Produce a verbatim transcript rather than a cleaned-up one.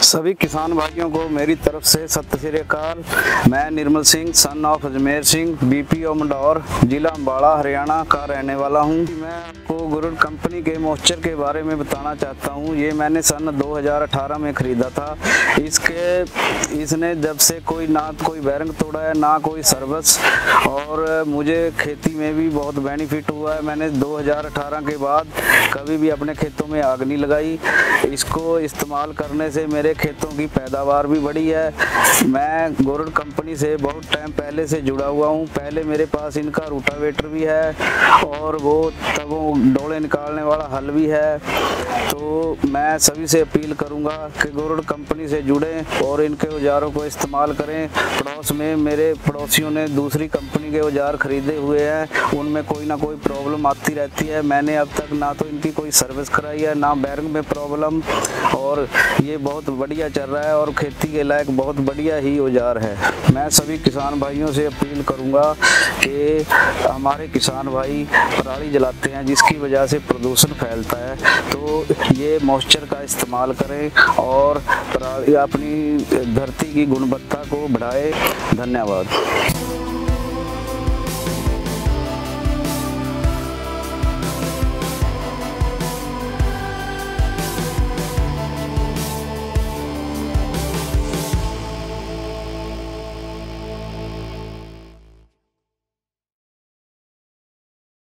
सभी किसान भाइयों को मेरी तरफ से सत श्री अकाल। मैं Nirmal Singh son of Ajmer Singh BPO Mandaur जिला अम्बाड़ा हरियाणा का रहने वाला हूं। मैं आपको गुरुड़ कंपनी के मॉइस्चर के बारे में बताना चाहता हूं। ये मैंने सन दो हज़ार अठारह में ख़रीदा था। इसके इसने जब से कोई ना कोई बैरिंग तोड़ा है ना कोई सर्विस, और मुझे खेती में भी बहुत बेनिफिट हुआ है। मैंने दो हज़ार अठारह के बाद कभी भी अपने खेतों में आग नहीं लगाई। इसको इस्तेमाल करने से मेरे खेतों की पैदावार भी बढ़ी है। मैं गुरुड़ कंपनी से बहुत टाइम पहले से जुड़ा हुआ हूं। पहले मेरे पास इनका रूटावेटर भी है और वो तब वो डोले निकालने वाला हल भी है। तो मैं सभी से अपील करूंगा कि गुरुड़ कंपनी से जुड़ें और इनके औजारों को इस्तेमाल करें। पड़ोस में मेरे पड़ोसियों ने दूसरी कंपनी के औजार खरीदे हुए हैं, उनमें कोई ना कोई प्रॉब्लम आती रहती है। मैंने अब तक ना तो इनकी कोई सर्विस कराई है ना बैरिंग में प्रॉब्लम, और ये बहुत बढ़िया चल रहा है और खेती के लायक बहुत बढ़िया ही औजार है। मैं सभी किसान भाइयों से अपील करूंगा कि हमारे किसान भाई पराली जलाते हैं जिसकी वजह से प्रदूषण फैलता है, तो ये मॉइस्चर का इस्तेमाल करें और पराली अपनी धरती की गुणवत्ता को बढ़ाएं। धन्यवाद।